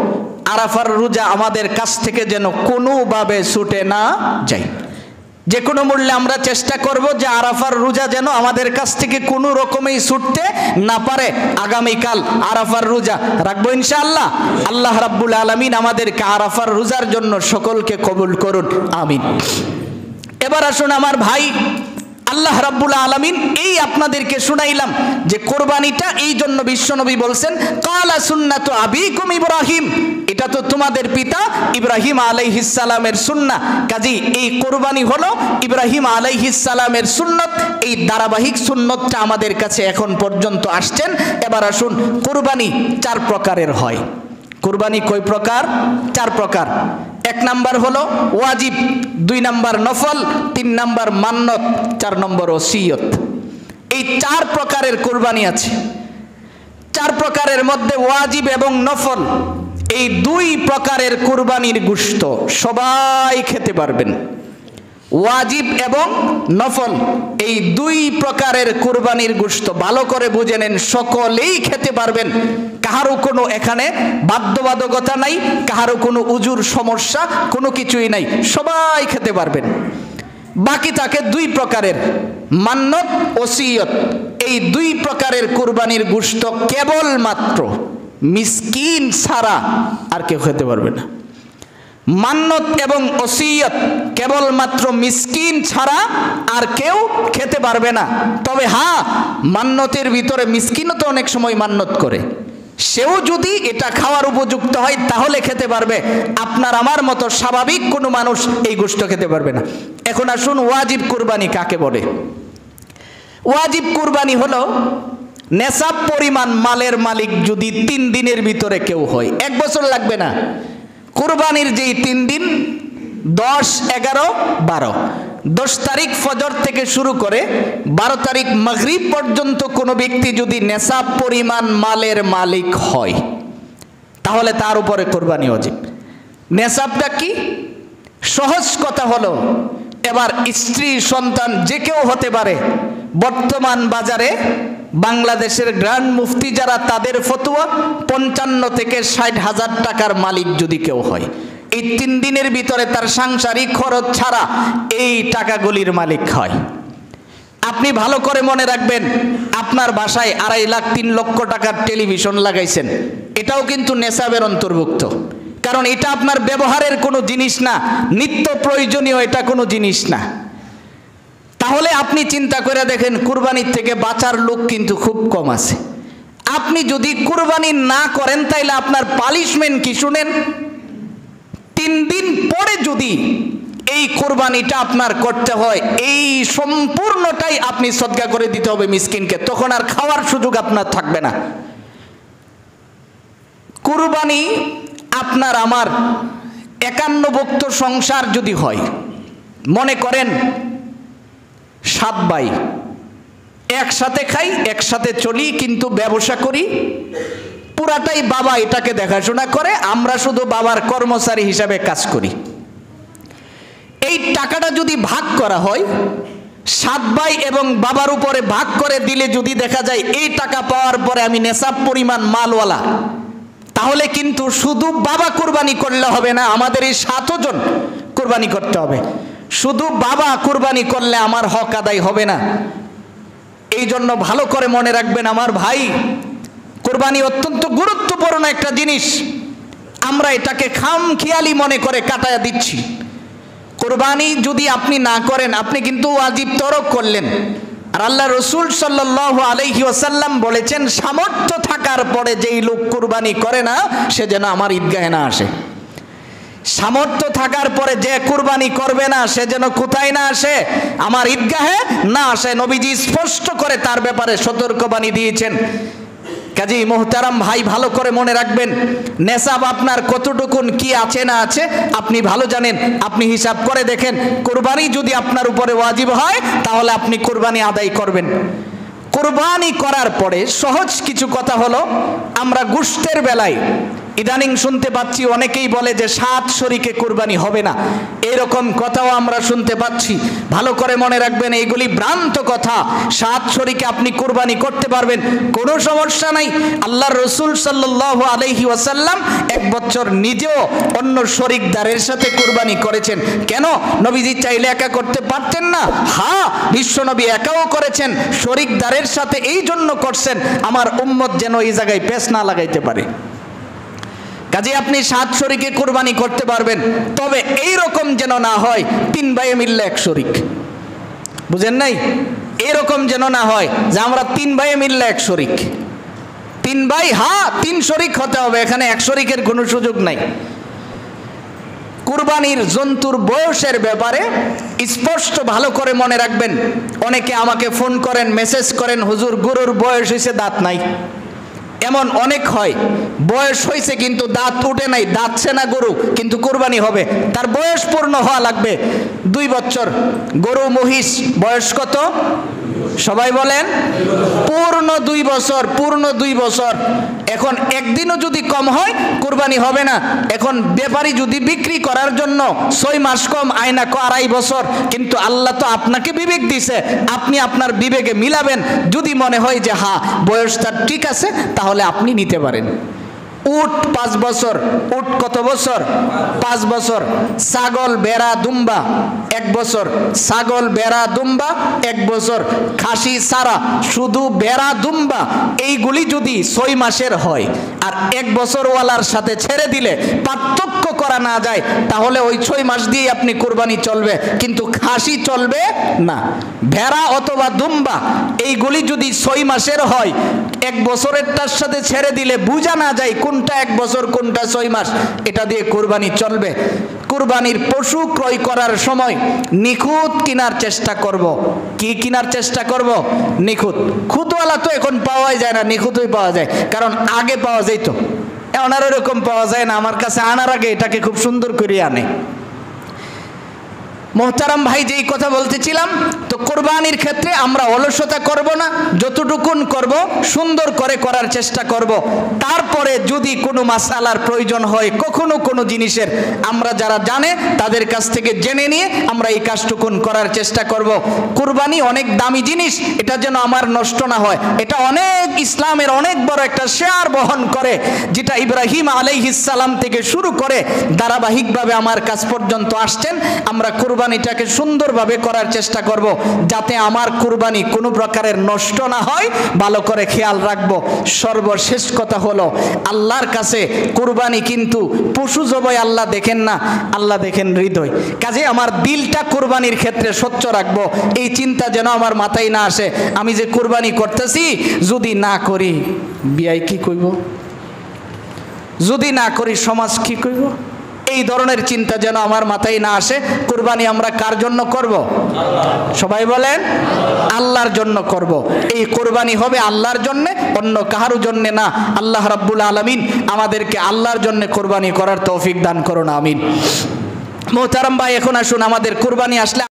আরাফার রোজা আমাদের কাছ থেকে যেন কোনোভাবে ছুটে না যায়। যে কোনো মূল্যে আমরা চেষ্টা করব যে আরাফার রোজা যেন আমাদের কাছ থেকে কোনো রকমেই ছুটতে না পারে। আগামীকাল আরাফার রোজা রাখবো ইনশাআল্লাহ। আল্লাহ রাব্বুল আলামিন আমাদেরকে আরাফার রোজার জন্য সকলকে কবুল করুন, আমিন। এবার আসুন আমার ভাই, আল্লাহ রাব্বুল আলামিন এই আপনাদেরকে শুনাইলাম যে কোরবানিটা এই জন্য বিশ্বনবী বলছেন কালা সুন্নাতু আবিকুম ইব্রাহিম, এটা তো তোমাদের পিতা ইব্রাহিম আলাইহিস সালামের সুন্নাহ। কাজী এই কোরবানি হলো ইব্রাহিম আলাইহিস সালামের সুন্নত। এই ধারাবাহিক সুন্নতটা আমাদের কাছে এখন পর্যন্ত আসছেন। এবার আসুন, কোরবানি চার প্রকারের হয়। কোরবানি কয় প্রকার? চার প্রকার। এক নাম্বার হলো ওয়াজিব, দুই নাম্বার নফল, তিন নাম্বার মান্নত, চার নম্বর ওসিয়ত। এই চার প্রকারের কোরবানি আছে। চার প্রকারের মধ্যে ওয়াজিব এবং নফল, এই দুই প্রকারের কোরবানির গোশত সবাই খেতে পারবেন। ওয়াজিব এবং নফল এই দুই প্রকারের কোরবানির গোশত ভালো করে বুঝে নেন, সকলেই খেতে পারবেন। কাহারও কোনো এখানে বাধ্যবাধকতা নাই, কাহারও কোনো উজুর সমস্যা কোনো কিছুই নাই, সবাই খেতে পারবেন। বাকি থাকে দুই প্রকারের, মান্নত ওসিয়ত। এই দুই প্রকারের কোরবানির গোশত কেবলমাত্র মিসকিন ছাড়া আর কেউ খেতে পারবে না। মান্নত এবং ওসিয়ত কেবলমাত্র মিসকিন ছাড়া আর কেউ খেতে পারবে না। তবে হ্যাঁ, মান্নতের ভিতরে মিসকিনও তো অনেক সময় মান্নত করে, সেও যদি এটা খাওয়ার উপযুক্ত হয় তাহলে খেতে পারবে। আপনার আমার মতো স্বাভাবিক কোনো মানুষ এই গোশত খেতে পারবে না। এখন আসুন, ওয়াজিব কুরবানি কাকে বলে? ওয়াজিব কুরবানি হলো নেশাব পরিমাণ মালের মালিক যদি তিন দিনের ভিতরে কেউ হয়, এক বছর লাগবে না। কুরবানির যেই তিন দিন, দশ, এগারো, বারো, দশ তারিখ ফজর থেকে শুরু করে বারো তারিখ মাগরিব পর্যন্ত কোনো ব্যক্তি যদি নেশাব পরিমাণ মালের মালিক হয় তাহলে তার উপরে কোরবানি ওয়াজিব। নেশাবটা কি? সহজ কথা হলো, এবার স্ত্রী সন্তান যে কেউ হতে পারে। বর্তমান বাজারে বাংলাদেশের গ্র্যান্ড মুফতি যারা, তাদের ফতোয়া পঞ্চান্ন থেকে ষাট হাজার টাকার মালিক যদি কেউ হয়, এই তিন দিনের ভিতরে তার সাংসারিক খরচ ছাড়া এই টাকাগুলির মালিক হয়। আপনি ভালো করে মনে রাখবেন, আপনার বাসায় আড়াই লাখ তিন লক্ষ টাকার টেলিভিশন লাগাইছেন, এটাও কিন্তু নেশাবের অন্তর্ভুক্ত। কারণ এটা আপনার ব্যবহারের কোনো জিনিস না, নিত্য প্রয়োজনীয় এটা কোনো জিনিস না। তাহলে আপনি চিন্তা করে দেখেন, কুরবানির থেকে বাঁচার লোক কিন্তু খুব কম আছে। আপনি যদি কুরবানি না করেন তাইলে আপনার পানিশমেন্ট কি শুনেন? তিন দিন পরে যদি এই কোরবানিটা আপনার করতে হয়, এই সম্পূর্ণটাই আপনি সদকা করে দিতে হবে মিসকিনকে, তখন আর খাওয়ার সুযোগ আপনার থাকবে না। কুরবানি আপনার আমার একান্ন ভুক্ত সংসার যদি হয়, মনে করেন সাত ভাই একসাথে খাই, একসাথে চলি, কিন্তু ব্যবসা করি, পুরাটাই বাবা এটাকে দেখাশোনা করে, আমরা শুধু বাবার কর্মচারী হিসাবে কাজ করি। এই টাকাটা যদি ভাগ করা হয়, সাত ভাই এবং বাবার উপরে ভাগ করে দিলে যদি দেখা যায় এই টাকা পাওয়ার পরে আমি নেশাব পরিমাণ মালওয়ালা, তাহলে কিন্তু শুধু বাবা কুরবানি করলে হবে না, আমাদের এই সাতজন কুরবানি করতে হবে। শুধু বাবা কুরবানি করলে আমার হক আদায় হবে না। এই জন্য ভালো করে মনে রাখবেন আমার ভাই, কুরবানি অত্যন্ত গুরুত্বপূর্ণ একটা জিনিস। আমরা এটাকে খামখেয়ালি মনে করে কাটায়া দিচ্ছি। কুরবানি যদি আপনি না করেন, আপনি কিন্তু ওয়াজিব তরক করলেন। আর আল্লাহ রসুল সাল্লাল্লাহু আলাইহি ওয়াসাল্লাম বলেছেন, সামর্থ্য থাকার পরে যেই লোক কুরবানি করে না সে যেন আমার ঈদগাহে না আসে। সামর্থ্য থাকার পরে যে কুরবানি করবে না সে যেন কোথায় না আসে? আমার ঈদগাহে না আসে। নবীজি স্পষ্ট করে তার ব্যাপারে সতর্কবাণী দিয়েছেন। কাজী মোহতারাম ভাই, ভালো করে মনে রাখবেন, নেশাব আপনার কতটুকুন কি আছে না আছে আপনি ভালো জানেন। আপনি হিসাব করে দেখেন, কুরবানি যদি আপনার উপরে ওয়াজিব হয় তাহলে আপনি কুরবানি আদায় করবেন। কুরবানি করার পরে সহজ কিছু কথা হলো, আমরা গোশতের বেলায় ইদানিং শুনতে পাচ্ছি অনেকেই বলে যে সাত শরীকে কুরবানি হবে না, এরকম কথাও আমরা শুনতে পাচ্ছি। ভালো করে মনে রাখবেন, এইগুলি ভ্রান্ত কথা। সাত শরীকে আপনি কুরবানি করতে পারবেন, কোনো সমস্যা নাই। আল্লাহর রাসূল সাল্লাল্লাহু আলাইহি ওয়াসাল্লাম এক বছর নিজেও অন্য শরীকদারের সাথে কুরবানি করেছেন। কেন? নবীজি চাইলে একা করতে পারতেন না? হ্যাঁ, বিশ্বনবী একাও করেছেন, শরীকদারের সাথে এই জন্য করছেন আমার উম্মত যেন এই জায়গায় পেছ না লাগাইতে পারে। কাজে আপনি সাত শরীকে কুরবানি করতে পারবেন, তবে এই রকম যেন না হয় তিন ভাইয়ে মিললে এক শরীক। বুঝেন নাই? এরকম যেন না হয় যে আমরা তিন ভাইয়ে মিললে এক শরীক। তিন ভাই, হ্যাঁ তিন শরীক হতে হবে, এখানে এক শরীকের কোনো সুযোগ নাই। কুরবানির জন্তুর বয়সের ব্যাপারে স্পষ্ট ভালো করে মনে রাখবেন। অনেকে আমাকে ফোন করেন, মেসেজ করেন, হুজুর গরুর বয়স হয়েছে দাঁত নাই। এমন অনেক হয়, বয়স হয়েছে কিন্তু দাঁত উঠে নাই, দাঁতছে না গরু, কিন্তু কুরবানি হবে। তার বয়স পূর্ণ হওয়া লাগবে দুই বছর। গরু মহিষ বয়স কত? সবাই বলেন পূর্ণ দুই বছর, পূর্ণ দুই বছর। এখন একদিনও যদি কম হয় কুরবানি হবে না। এখন ব্যাপারী যদি বিক্রি করার জন্য ছয় মাস কম আয়না কো আড়াই বছর, কিন্তু আল্লাহ তো আপনাকে বিবেক দিছে, আপনি আপনার বিবেকে মিলাবেন। যদি মনে হয় যে হ্যাঁ বয়সটা ঠিক আছে, তাহলে আপনি নিতে পারেন। উট পাঁচ বছর। উট কত বছর? পাঁচ বছর। ছাগল, বেড়া, দুম্বা এক বছর। ছাগল, বেড়া, দুম্বা এক বছর। খাসি ছাড়া শুধু বেড়া, দুম্বা এইগুলি যদি ছয় মাসের হয় আর এক বছর ওয়ালার সাথে ছেড়ে দিলে পার্থক্য করা না যায়, তাহলে ওই ছয় মাস দিয়ে আপনি কুরবানি চলবে, কিন্তু খাসি চলবে না। ভেড়া অথবা দুম্বা এইগুলি যদি ছয় মাসের হয়, এক বছরেরটার সাথে ছেড়ে দিলে বোঝা না যায় কোনটা এক বছর কোনটা ছয় মাস, এটা দিয়ে কুরবানি চলবে। কুরবানির পশু ক্রয় করার সময় নিখুঁত কেনার চেষ্টা করব। কি কেনার চেষ্টা করব? নিখুঁত। খুদওয়ালা তো এখন পাওয়াই যায় না, নিখুঁতই পাওয়া যায়, কারণ আগে পাওয়া যেত, এখন আর ওরকম পাওয়া যায় না। আমার কাছে আনার আগে এটাকে খুব সুন্দর করে আনে। মোহতারাম ভাই, যেই কথা বলতেছিলাম, তো কোরবানির ক্ষেত্রে আমরা অলসতা করব না, যতটুকুন করব সুন্দর করে করার চেষ্টা করব। তারপরে যদি কোনো মাসালার প্রয়োজন হয়, কখনো কোনো জিনিসের, আমরা যারা জানে তাদের কাছ থেকে জেনে নিয়ে আমরা এই কাজটুকুন করার চেষ্টা করব। কুরবানি অনেক দামি জিনিস, এটা যেন আমার নষ্ট না হয়। এটা অনেক ইসলামের অনেক বড় একটা শেয়ার বহন করে, যেটা ইব্রাহিম আলাইহিস সালাম থেকে শুরু করে ধারাবাহিকভাবে আমার কাছ পর্যন্ত আসছেন। আমরা কুরবানিটাকে সুন্দরভাবে করার চেষ্টা করব, যাতে আমার কুরবানি কোনো প্রকারের নষ্ট না হয়, ভালো করে খেয়াল রাখবো। সর্বশেষ কথা হলো, আল্লাহর কাছে কুরবানি কিন্তু পশু জবাই আল্লাহ দেখেন না, আল্লাহ দেখেন হৃদয়। কাজে আমার দিলটা কুরবানির ক্ষেত্রে স্বচ্ছ রাখবো, এই চিন্তা যেন আমার মাথায় না আসে আমি যে কুরবানি করতেছি যদি না করি বিয়াই কি কইব, যদি না করি সমাজ কি কইব, এই ধরনের চিন্তা যেন আমার মাথায় না আসে। কুরবানি আমরা কার জন্য করব? সবাই বলেন আল্লাহর জন্য করব। এই কুরবানি হবে আল্লাহর জন্য, অন্য কারো জন্য না। আল্লাহ রাব্বুল আলামিন আমাদেরকে আল্লাহর জন্য কুরবানি করার তৌফিক দান করুন, আমিন। মোহতারাম ভাই, এখন আসুন, আমাদের কুরবানি আসলে